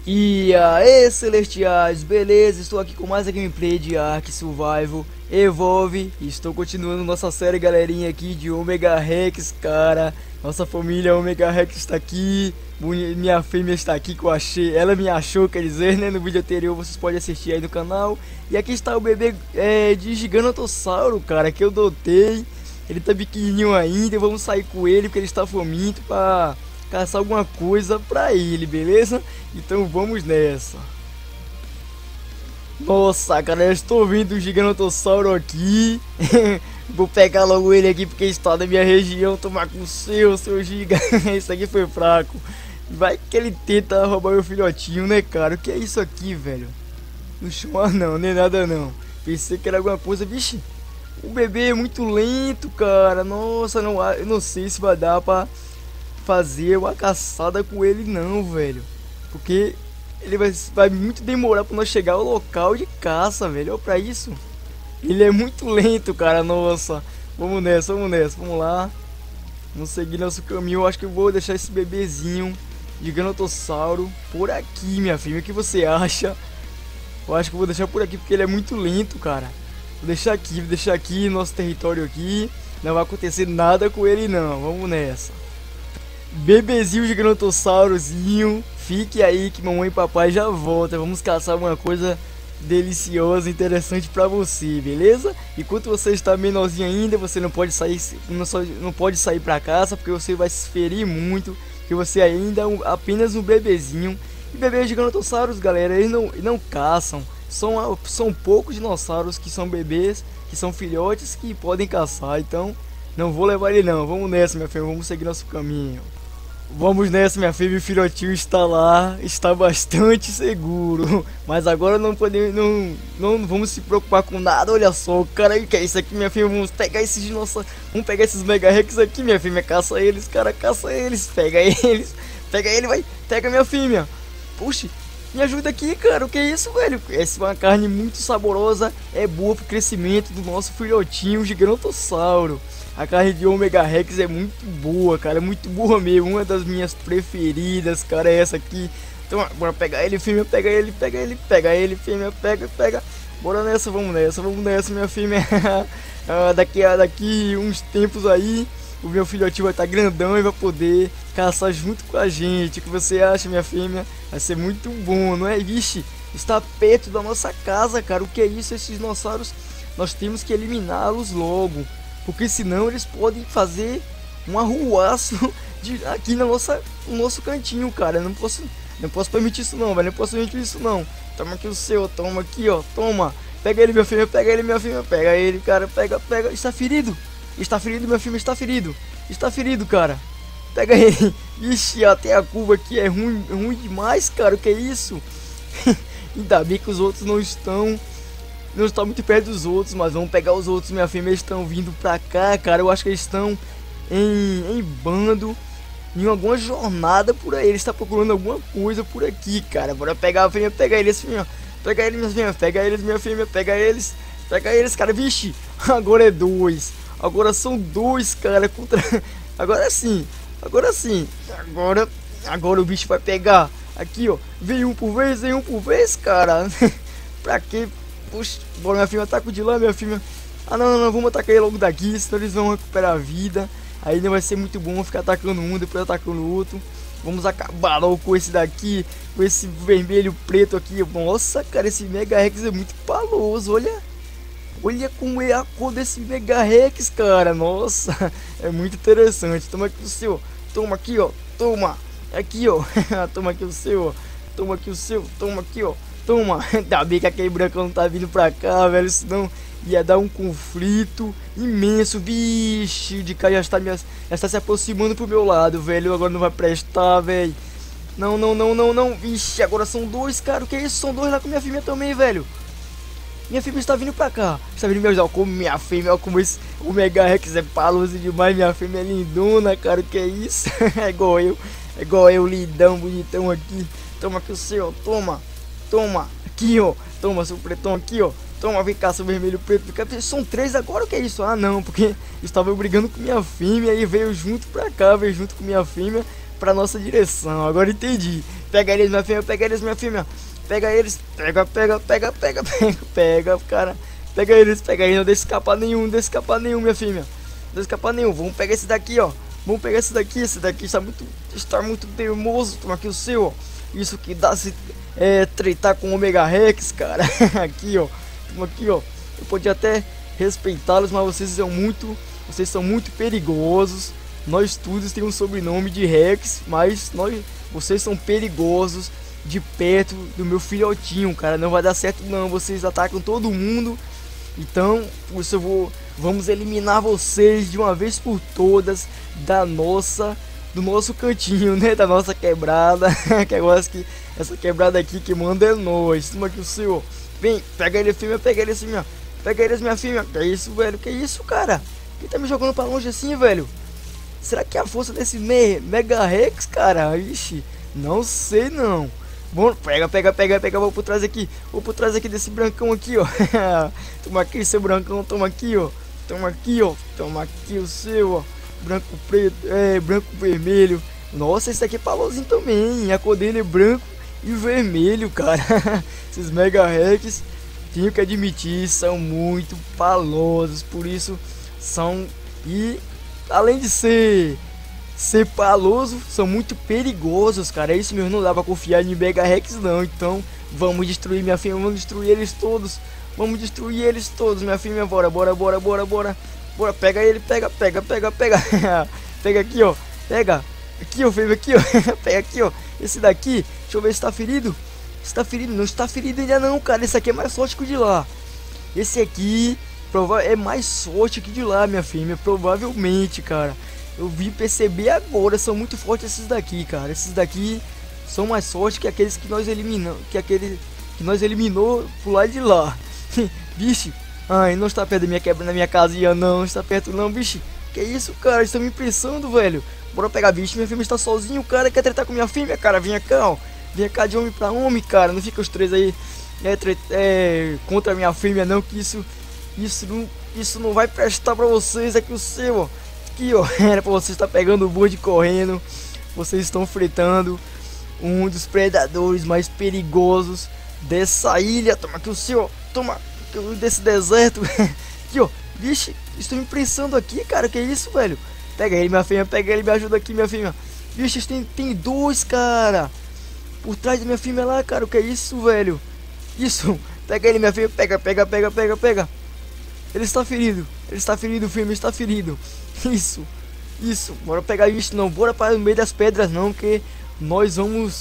E aí, Celestiais, beleza? Estou aqui com mais a gameplay de Ark Survival Evolve. Estou continuando nossa série, galerinha, aqui de Omega Rex, cara. Nossa família Omega Rex está aqui. Minha fêmea está aqui que eu achei. Ela me achou, quer dizer, né? No vídeo anterior vocês podem assistir aí no canal. E aqui está o bebê de Giganotossauro, cara, que eu dotei. Ele tá pequenininho ainda, vamos sair com ele porque ele está faminto pra caçar alguma coisa pra ele, beleza? Então vamos nessa. Nossa, cara, eu estou vendo o Giganotossauro aqui. Vou pegar logo ele aqui porque está na minha região. Tomar com o seu Giga. Isso aqui foi fraco. Vai que ele tenta roubar meu filhotinho, né, cara? O que é isso aqui, velho? No chão, não, nem nada não. Pensei que era alguma coisa, vixe. O bebê é muito lento, cara. Nossa, eu não sei se vai dar pra fazer uma caçada com ele não, velho. Porque ele vai muito demorar pra nós chegar ao local de caça, velho. Olha pra isso. Ele é muito lento, cara. Nossa. Vamos nessa, vamos lá. Vamos seguir nosso caminho. Eu acho que eu vou deixar esse bebezinho Giganotossauro por aqui, minha filha. O que você acha? Eu acho que eu vou deixar por aqui porque ele é muito lento, cara. Vou deixar aqui nosso território aqui. Não vai acontecer nada com ele não. Vamos nessa. Bebezinho Giganotossaurozinho, fique aí que mamãe e papai já volta. Vamos caçar uma coisa deliciosa, interessante pra você, beleza? Enquanto você está menorzinho ainda, você não pode sair, não pode sair pra caça porque você vai se ferir muito, porque você ainda é apenas um bebezinho. E bebês Giganotossauros, galera, eles não caçam. São poucos dinossauros que são bebês, que são filhotes que podem caçar. Então não vou levar ele não. Vamos nessa, minha filha, vamos seguir nosso caminho. Vamos nessa, minha filha, o filhotinho está lá, está bastante seguro. Mas agora não podemos, não vamos se preocupar com nada. Olha só, cara, que é isso aqui, minha filha. Vamos pegar esses dinossauros, vamos pegar esses Mega Rex aqui, minha filha. Caça eles, cara, caça eles. Pega ele, vai, pega minha filha. Puxa, me ajuda aqui, cara. O que é isso, velho? Essa é uma carne muito saborosa, é boa pro crescimento do nosso filhotinho Giganotossauro. A carne de Omega Rex é muito boa, cara, é muito boa mesmo. Uma das minhas preferidas, cara, é essa aqui. Então, bora pegar ele, fêmea, pega ele, fêmea, pega. Bora nessa, vamos nessa, minha fêmea. Daqui uns tempos aí, o meu filhotinho vai estar grandão e vai poder caçar junto com a gente. O que você acha, minha fêmea? Vai ser muito bom, não é? Vixe, está perto da nossa casa, cara. O que é isso? Esses dinossauros, nós temos que eliminá-los logo. Porque senão eles podem fazer um arruaço aqui no nosso cantinho, cara. Eu não posso permitir isso não, velho. Não posso permitir isso não. Toma aqui o seu, toma aqui, ó. Toma. Pega ele, minha filha, pega ele, cara. Pega. Está ferido, meu filho, está ferido, cara. Pega ele. Ixi, até a curva aqui é ruim demais, cara. O que é isso? Ainda bem que os outros não estão muito perto dos outros, mas vamos pegar os outros, minha filha. Eles estão vindo pra cá, cara. Eu acho que eles estão em bando, em alguma jornada por aí. Eles estão procurando alguma coisa por aqui, cara. Bora pegar a filha, pega eles, filha. Pega eles, minha filha, pega eles, cara. Vixe, agora é dois. Agora são dois, cara, contra... Agora sim. Agora o bicho vai pegar. Aqui, ó. Vem um por vez, cara. Pra quê? Puxa, bora, minha filha, ataca de lá, minha filha. Ah, não, vamos atacar ele logo daqui, senão eles vão recuperar a vida. Aí não vai ser muito bom ficar atacando um, depois atacando o outro. Vamos acabar logo com esse daqui, com esse vermelho preto aqui. Nossa, cara, esse Mega Rex é muito paloso, olha como é a cor desse Mega Rex, cara. Nossa, é muito interessante. Toma aqui o seu, toma aqui, ó. Toma, aqui, ó. Toma aqui o seu, ó. Toma aqui, ó. Toma, ainda bem que aquele brancão não tá vindo pra cá, velho. Senão ia dar um conflito imenso. Vixe, de cá já está se aproximando pro meu lado, velho. Agora não vai prestar, velho. Não. Vixe, agora são dois, cara. O que é isso? São dois lá com minha fêmea também, velho. Minha fêmea está vindo pra cá. Está vindo me ajudar. Como minha fêmea, como o Mega Rex é paloso demais. Minha fêmea é lindona, cara. O que é isso? É igual eu, lindão, bonitão aqui. Toma aqui o seu, toma, aqui, ó. Toma, seu pretão aqui, ó. Toma, vem cá, seu vermelho preto. São três agora, o que é isso? Ah, não, porque estava brigando com minha fêmea e veio junto pra cá, veio junto com minha fêmea pra nossa direção. Agora entendi. Pega eles, minha filha, pega eles, minha filha. Pega eles, pega, cara. Pega eles, não deixa escapar nenhum, minha filha. Não deixa escapar nenhum. Vamos pegar esse daqui, ó. Vamos pegar esse daqui está muito teimoso. Toma aqui o seu, ó. Isso que dá se tretar com o Omega Rex, cara. Aqui, ó. Toma aqui, ó. Eu podia até respeitá-los, mas vocês são muito perigosos. Nós todos temos um sobrenome de Rex, mas vocês são perigosos de perto do meu filhotinho, cara. Não vai dar certo não, vocês atacam todo mundo. Então, por isso vamos eliminar vocês de uma vez por todas do nosso cantinho, né? Da nossa quebrada. Que agora que essa quebrada aqui que manda é nós. Toma aqui o seu. Vem, pega ele, filha, pega ele assim, minha. Pega eles, minha filha. Que isso, velho? Que isso, cara? Quem tá me jogando pra longe assim, velho? Será que é a força desse Mega Rex, cara? Ixi, não sei não. Bom, pega, vou por trás aqui. Vou por trás aqui desse brancão aqui, ó. Toma aqui, seu brancão, toma aqui, ó. Toma aqui, ó. Toma aqui o seu, ó. Branco, preto, branco, vermelho. Nossa, esse aqui é palozinho também. A cor dele é branco e vermelho, cara. Esses Mega Rex, tenho que admitir, são muito palosos. Por isso, são... E além de ser paloso, são muito perigosos, cara. É isso mesmo, não dá pra confiar em Mega Rex não. Então vamos destruir, minha filha, vamos destruir eles todos. Vamos destruir eles todos, minha filha. Bora. Bora, pega ele, pega. Pega aqui, ó. Pega. Aqui, ó, filho, aqui, ó. Pega aqui, ó. Esse daqui, deixa eu ver se tá ferido. Se tá ferido, não está ferido ainda não, cara. Esse aqui é mais forte que o de lá. Esse aqui é mais forte que o de lá, minha filha. Provavelmente, cara. Eu vim perceber agora, são muito fortes esses daqui, cara. Esses daqui são mais fortes que aqueles que nós eliminamos, que nós eliminou pro lado de lá. Vixe, ai, não está perto da minha quebra na minha casinha, não está perto não, vixe. Que isso, cara, eles estão me impressando, velho. Bora pegar, bicho, minha filha está sozinho, cara, quer tretar com minha filha, cara, vem cá, ó. Vem cá de homem pra homem, cara, não fica os três aí contra a minha filha, não, que isso não vai prestar pra vocês, aqui o seu, ó. Aqui, ó, era pra vocês estar pegando o bonde correndo. Vocês estão enfrentando um dos predadores mais perigosos dessa ilha. Toma aqui o seu, ó. Toma desse deserto. Aqui, ó. Vixe, estou me imprensando aqui, cara. Que isso, velho? Pega ele, minha filha. Pega ele, me ajuda aqui, minha filha. Vixe, tem dois, cara. Por trás da minha filha lá, cara. O que é isso, velho? Isso. Pega ele, minha filha. Pega. Ele está ferido, o filme está ferido. Isso, bora pegar isso não, bora para o meio das pedras não, que nós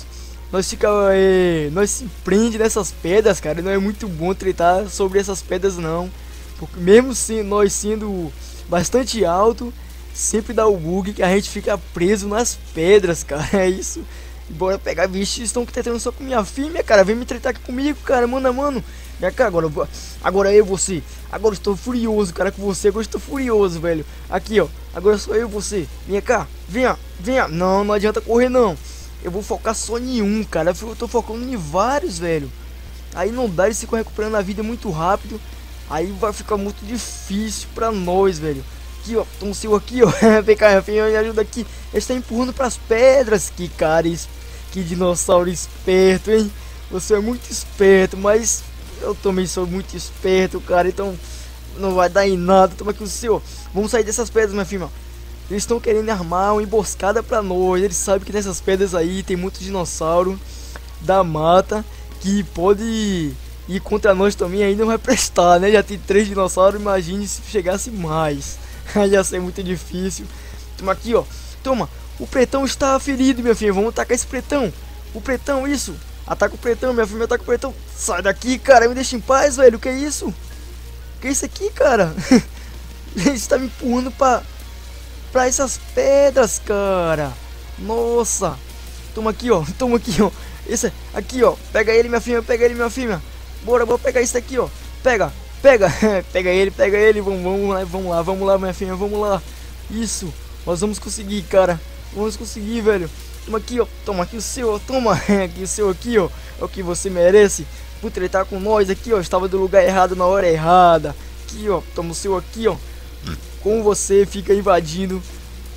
se prende nessas pedras, cara. Não é muito bom tratar sobre essas pedras não, porque mesmo nós sendo bastante alto, sempre dá o bug que a gente fica preso nas pedras, cara. É isso. Bora pegar, bicho, estão tentando só com minha filha, cara. Vem me tratar aqui comigo, cara, mano a mano. Vem cá, agora você. Agora estou furioso, cara, com você. Agora estou furioso, velho. Aqui, ó. Agora sou eu e você. Vem cá. Venha. Não adianta correr, não. Eu vou focar só em um, cara. Eu tô focando em vários, velho. Aí não dá, eles ficam recuperando a vida muito rápido. Aí vai ficar muito difícil pra nós, velho. Aqui, ó. Toma o seu aqui, ó. Vem cá, me ajuda aqui. Ele está empurrando pras pedras. Que cara, que dinossauro esperto, hein? Você é muito esperto, mas... Eu também sou muito esperto, cara, então não vai dar em nada. Toma aqui o seu. Vamos sair dessas pedras, minha filha. Eles estão querendo armar uma emboscada pra nós. Eles sabem que nessas pedras aí tem muito dinossauro da mata que pode ir contra nós também. Aí não vai prestar, né? Já tem 3 dinossauros, imagine se chegasse mais. Aí ia ser muito difícil. Toma aqui, ó. Toma. O pretão está ferido, minha filha. Vamos atacar esse pretão. O pretão, isso. Ataca o pretão, minha filha, ataca o pretão. Sai daqui, cara, me deixa em paz, velho. Que é isso? Que é isso aqui, cara? Ele está me empurrando pra essas pedras, cara. Nossa. Toma aqui, ó. Esse aqui, ó. Pega ele, minha filha. Bora pegar isso aqui, ó. Pega. Pega ele. Vamos lá, minha filha, vamos lá. Isso. Nós vamos conseguir, cara. Vamos conseguir, velho. Toma aqui, ó. Toma aqui o seu, ó. Toma aqui o seu aqui, ó. É o que você merece por tretar com nós aqui, ó. Estava do lugar errado na hora errada. Aqui, ó. Toma o seu aqui, ó. Como você fica invadindo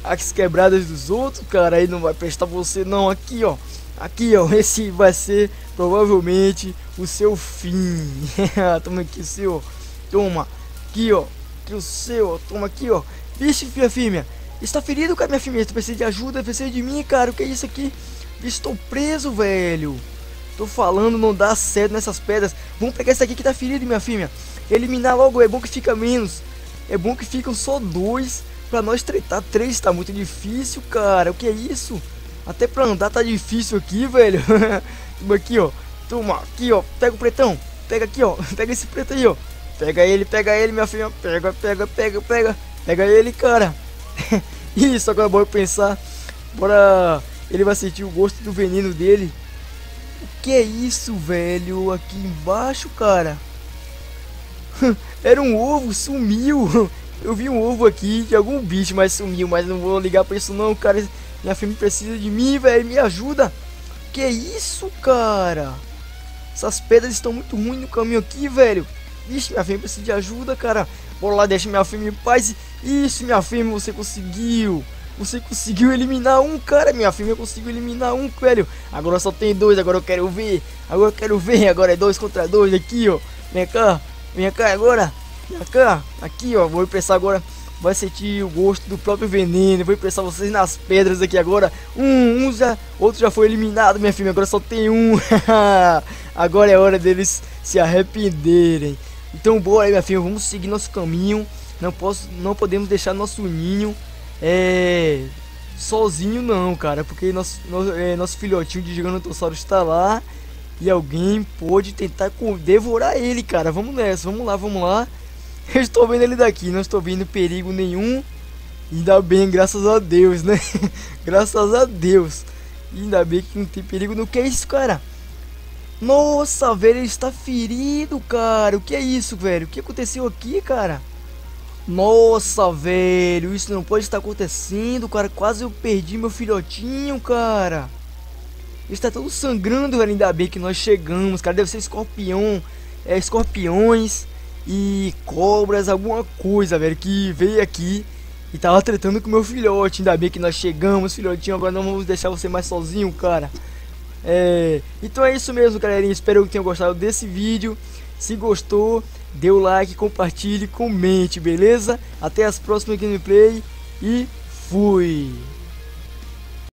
as quebradas dos outros, cara, aí não vai prestar você não. Aqui, ó. Aqui, ó. Esse vai ser provavelmente o seu fim. Toma aqui o seu. Toma. Aqui, ó. Aqui o seu, ó. Toma aqui, ó. Vixe, minha filha. Está ferido, cara, minha filha. Tu precisa de ajuda, precisa de mim, cara. O que é isso aqui? Estou preso, velho. Tô falando, não dá certo nessas pedras. Vamos pegar esse aqui que tá ferido, minha filha. Eliminar logo, é bom que fica menos. É bom que ficam só 2 pra nós tretar. 3 tá muito difícil, cara. O que é isso? Até pra andar tá difícil aqui, velho. Toma aqui, ó. Toma aqui, ó. Pega o pretão. Pega aqui, ó. Pega esse preto aí, ó. Pega ele, minha filha. Pega. Pega ele, cara. Isso, agora bora pensar. Bora. Ele vai sentir o gosto do veneno dele. O que é isso, velho? Aqui embaixo, cara. Era um ovo, sumiu. Eu vi um ovo aqui de algum bicho, mas sumiu. Mas não vou ligar pra isso não, cara. Minha filha precisa de mim, velho. Me ajuda. Que é isso, cara? Essas pedras estão muito ruins no caminho aqui, velho. Ixi, minha filha precisa de ajuda, cara. Bora lá, deixa minha filha em paz. Isso, minha filha, você conseguiu. Você conseguiu eliminar um, cara. Minha filha conseguiu eliminar um, velho. Agora só tem 2, agora eu quero ver. Agora é 2 contra 2 aqui, ó. Vem cá agora. Vem cá. Aqui, ó. Vou pensar agora. Vai sentir o gosto do próprio veneno. Vou pensar vocês nas pedras aqui agora. Outro já foi eliminado, minha filha. Agora só tem um. Agora é hora deles se arrependerem. Então bora aí, minha filha. Vamos seguir nosso caminho. Não podemos deixar nosso ninho sozinho não, cara. Porque nosso filhotinho de Gigantossauro está lá. E alguém pode tentar devorar ele, cara. Vamos nessa, vamos lá. Eu estou vendo ele daqui, não estou vendo perigo nenhum. Ainda bem, graças a Deus, né? Graças a Deus. Ainda bem que não tem perigo. No que é isso, cara? Nossa, velho, ele está ferido, cara. O que é isso, velho? O que aconteceu aqui, cara? Nossa, velho, isso não pode estar acontecendo, cara. Quase eu perdi meu filhotinho, cara. Ele está todo sangrando, velho. Ainda bem que nós chegamos, cara. Deve ser escorpiões e cobras, alguma coisa, velho, que veio aqui e tava tretando com meu filhote. Ainda bem que nós chegamos, filhotinho. Agora não vamos deixar você mais sozinho, cara. Então é isso mesmo, galerinha. Espero que tenham gostado desse vídeo. Se gostou, dê o like, compartilhe, comente, beleza? Até as próximas gameplay e fui!